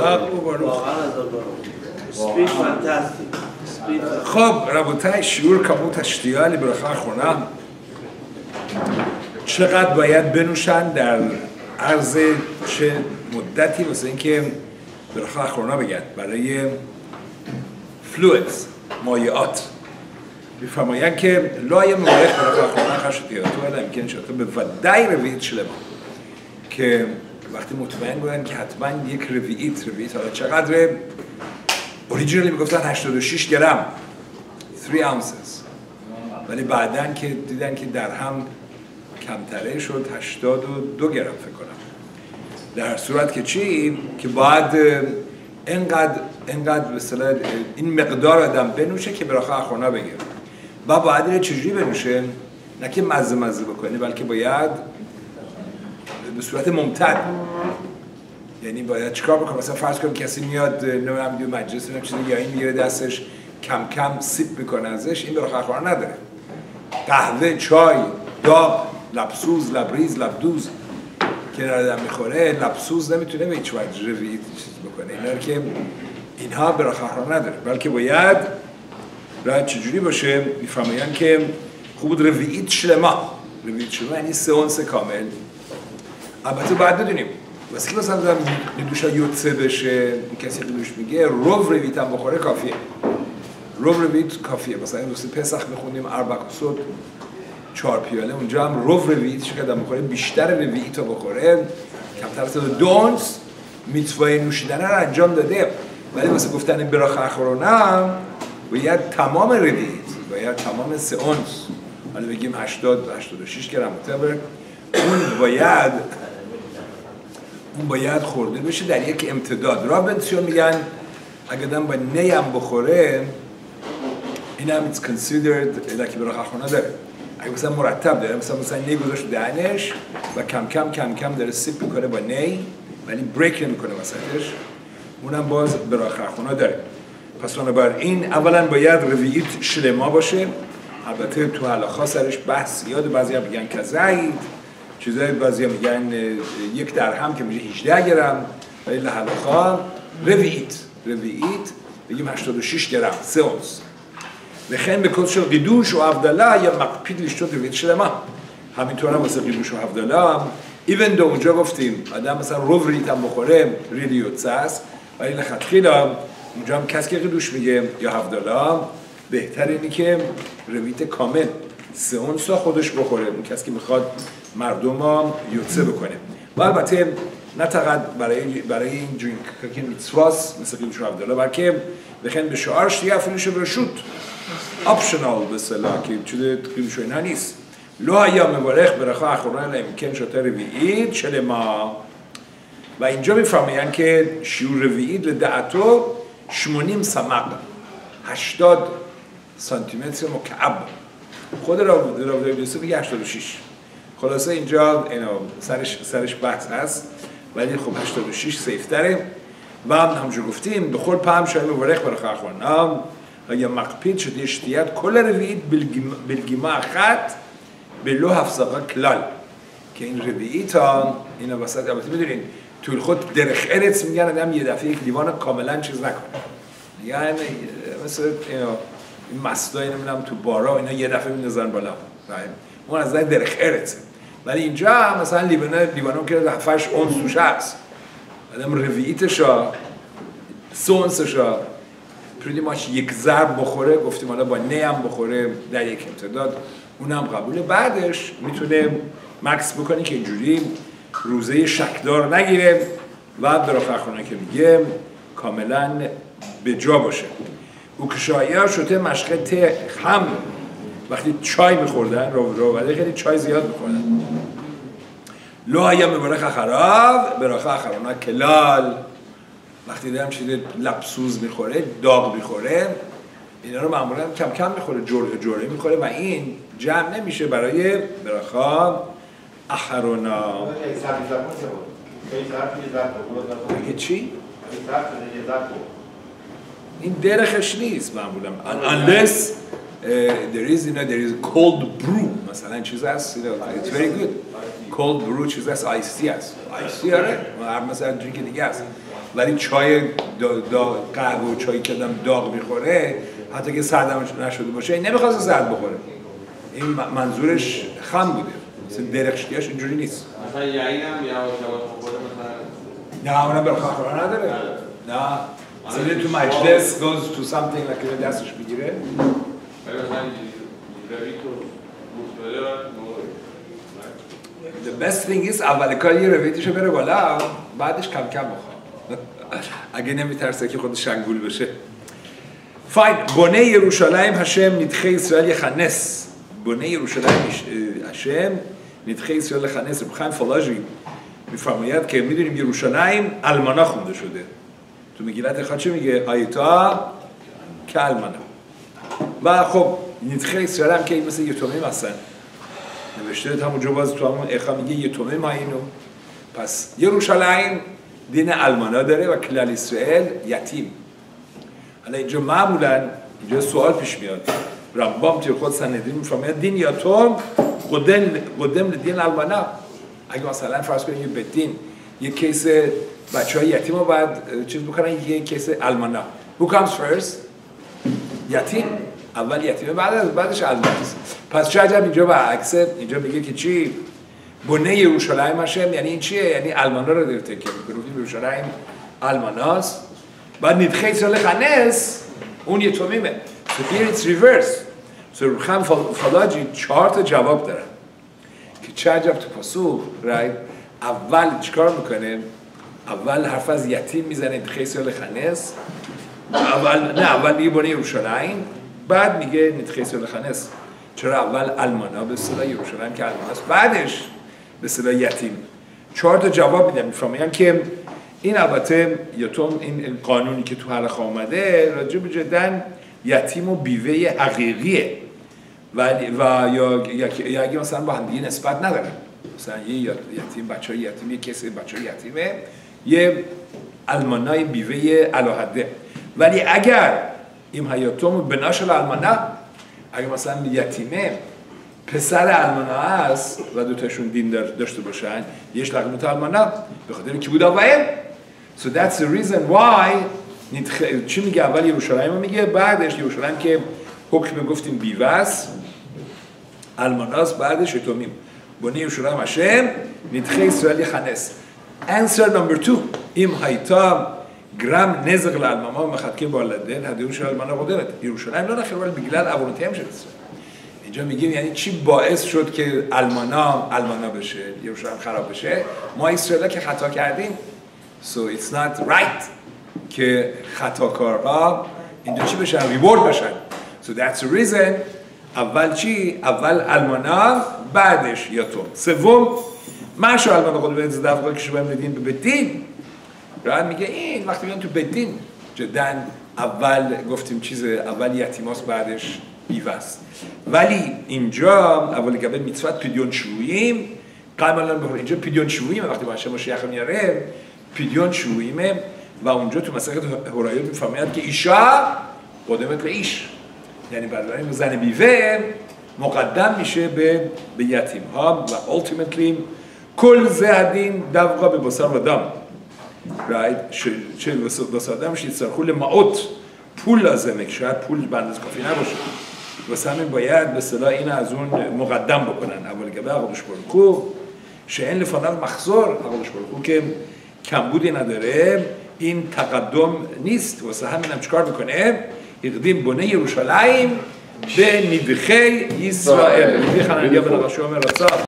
واقعا Speech fantastic. خب ربوتای شعور کموت اشتیالی برخواه خونم چقدر باید بنوشن در عرض چه مدتی واسه اینکه برخواه خورنا بگن برای فلویدز مایعات میفرمایند که لای مبارک برخواه خورنا خشتی تو آدم که نشاطه به ودای رویت شلما که وقتی مطمئن بودن که حتما یک رویت حالا چقدر اوریجینالی میگفتن 86 گرم 3 ounces ولی بعدن که دیدن که در هم کمتره شد 82 گرم فکر کنم در صورت که چی؟ که باید انقدر مثلا این مقدار آدم بنوشه که برای خورنا بگیره و باید اینه چجوری بنوشه؟ نه که مزه بکنه بلکه باید به صورت ممتد یعنی باید چیکار بکنم مثلا فرض کنم کسی میاد نمیدونم مجلس نمیدونم چیزی یا این میگیره دستش کم کم سیپ میکنه ازش این برای خورنا نداره قهوه چای داغ لبسوز لبریز لبدوز که آدم میخوره لبسوز نمیتونه به هیچ وجه رویت چیز بکنه اینا که اینها برای خورنا نداره بلکه باید راحت چجوری باشه میفهمین که خوب رویت شلما یعنی 3 اونس کامل البته باید بدونیم واسه که مثلا دوشا یوتسه بشه کسی دوش میگه رویت هم بخوره کافیه رویت کافیه مثلا این روز پسخ میخوندیم اربعکوسوت 4 پیاله اونجا هم رویت چه قدم بخوره بیشتر رویت رو بخوره کمتر از 2 اونس میتوای نوشیدن رو انجام داده ولی واسه گفتن این برا خورنا باید تمام رویت باید تمام 3 اونس حالا بگیم 86 گرم متبر اون باید خورده بشه در یک امتداد رابنسیون میگن اگه دم با نیم بخوره این هم it's considered لکی برای خورنا داره اگه مثلا مرتب داره مثلا نی گذاشت دهنش و کم کم داره سیپ میکنه با نی ولی بریک نمیکنه وسطش اونم باز برای خورنا داره پس بنابراین اولا باید رویت شلما باشه البته تو حلاخا سرش بحث زیاده بعضیا میگن کزید چیزای بعضیا میگن 1 درهم که میشه 18 گرم ولی حلاخا رویت بگیم 86 گرم 3 اونس بخین به کدش قیدوش و افدالا یا مقپید لیشتون رویت شلما همینطور هم واسه قیدوش و افدالا ایون دو اونجا گفتیم آدم مثلا رویت هم بخوره ریلیوتسه است ولی لخطخیلا اونجا هم کسی که قیدوش میگه یا افدالا بهتر اینی که رویت کامل 3 اونس خودش بخوره اون کسی که میخواد مردم ها یوتسه بکنه و البته نه تقدر برای این درینک که میتواس مثل قیدوش و افدالا بلکه بخین به شعارش دیگه افریشو برشود اپشنال به صلاح که چیده قیدوش و اینها نیست لو یا مبارخ برخواه اخوران امکن شده رویید شلما و اینجا میفهمین که شیور رویید لدعتو 80 سمق 80 سانتیمتر مکعب خود راوی یوسف میگه 86 خلاصه اینجا سرش بحث هست ولی خب 86 سیفتره و همونجور گفتیم بخور پهم شاید مبارخ برخواه خورنا یا مقپید شده اشتیت کل رویید بلگیما خط به لو هفزاقا کلال که این رویید ها اینا وسط البته میدونین توی خود درخ ارتس میگن آدم یه دفعه یک لیوان کاملا چیز نکنه یعنی مثل این مستایی نمیدونم تو بارا اینا یه دفعه میندازن بالا اون از درخ ارتسه ولی اینجا مثلا لیوانو که 7 اونس توش هست آدم رویتشا 3 اونسشا پریدی ماش 1 ضرب بخوره گفتیم حالا با نیم بخوره در یک امتداد اونم قبوله بعدش میتونه مکس بکنی که اینجوری روزه شکدار نگیره و در آخر خونه که میگه کاملا به جا باشه او کشایی ها شده مشقه ته هم وقتی چای میخوردن ولی خیلی چای زیاد میخوردن لو هایم مبارخ خراب براخه اخرانا کلال وقتی دارم چیزی لبسوز میخوره داغ میخوره اینا رو معمولا کم کم میخوره جوره میخوره و این جمع نمیشه برای براخه اخرانا بگه چی؟ این درخش نیست معمولا unless there is cold brew مثلا چیز هست it's very good cold brew چیز هست آیسی هست آیسی آره مثلا درینک دیگه هست ولی چای قهوه و چایی که آدم داغ میخوره حتی که سرد نشده باشه این نمیخواد سرد بخوره این منظورش خام بوده مثلا درخشتیاش اینجوری نیست مثلا یعنی هم یا بخوره مثلا نه اونم برخواه نداره نه مثلا تو مجلس goes to something like دستش بگیره The best thing is اول کار یه رویتشو بره بالا بعدش کم کم بخواه اگه نمیترسه که خودش شنگول بشه فاین بنه یروشلایم هشم ندخه اسرائیل یخنس بنه یروشلایم هشم ندخه اسرائیل یخنس بخوایم فلاجی میفرماید که میدونیم یروشلایم المانا خونده شده تو مگیلت اخواد چه میگه آیتا که المانا و خب ندخه اسرائیل هم که مثل یتومیم هستن نوشته همونجا باز تو همون اخواد میگه یتومیم ها اینو پس یروشلایم دین المانا داره و کلال اسرائیل یتیم حالا اینجا معمولا اینجا سوال پیش میاد رمبام توی خود سندین میفرماید دین یتوم قدم لدین المانا اگه مثلا فرض کنیم یه بدین یه کیس بچه های یتیم رو باید چیز بکنن یه کیس المانا who comes first یتیم اول یتیمه بعدش الماناست پس چه عجب اینجا برعکسه اینجا میگه که چی بنه یروشلایم هشم یعنی این چیه یعنی المانا رو داره تکیه میکنه یروشلایم الماناست بعد ندخه اسرائیل خنس اون یتومیمه so here it's reverse so رخم فلاجی 4 تا جواب دارن که چه عجب تو پاسخ right اول چیکار میکنه اول حرف از یتیم میزنه ندخه اسرائیل خنس اول میگه بنه یروشلایم بعد میگه ندخه اسرائیل خنس چرا اول المانا به اصطلاح یروشلایم که الماناست بعدش به اصطلاح یتیم 4 تا جواب میدن میفهمن که این البته یتوم این قانونی که تو حلقه آمده راجع به جدن یتیم و بیوه حقیقیه و یا اگه مثلا با هم دیگه نسبت ندارن مثلا یه یتیم بچهای یتیم یه کسی بچهای یتیمه یه المانای بیوه علاهده ولی اگر این یتوم بناشل المانا اگه مثلا یتیمه پسر المانا هست و دوتاشون دین داشته باشن یهش لقمت المانا به خاطر کی بود آوائل so that's the reason why چی میگه اول یروشلایم میگه بعدش یروشلایم که حکم گفتیم بیوست الماناست بعدش یتومیم بنی یروشلایم هشم ندخه اسرائیل خنس answer number 2 ام هایتا گرام نزق لالماما مخدکیم بالدن هد یروشلایم المانا قدرت یروشلایم نه خیلی ولی بگیلن ابونتیم شد اینجا میگیم یعنی چی باعث شد که المانا بشه یروشلایم خراب بشه ما اسرائیل که خطا کردیم so it's not right که خطاکارها اینجا چی بشن ریوارد بشن so that's the reason اول چی اول المانا بعدش یتوم سوم ماشو المانا خود به دفعه که شما میدین به بدین راه میگه این وقتی میان تو بدین جدن اول گفتیم چیز اول یتیماست بعدش بیوست ولی اینجا اولی که به میتوات پیدیون شوییم قایمالا بخور اینجا پیدیون شوییم وقتی باشه مشیخ میاره پیدیون شویمه و اونجا تو مسئله هورایوت میفهمید که ایشا قدمت به ایش یعنی برای زن بیوه مقدم میشه به یتیم ها و ultimately کل زهدین دفقا به بسر و دم right چه بسر دم شید سرخول معوت پول لازمه که شاید پول بندز کافی نباشه واسه همین باید به اصطلاح این از اون مقدم بکنن اولی که به عقلش برکو شهن لفانات مخزور عقلش برکو که کمبودی نداره این تقدم نیست واسه همین هم چکار میکنه اقدیم بنه یروشلایم به ندخه اسرائیل میخوانن یا به نقاشوام رسا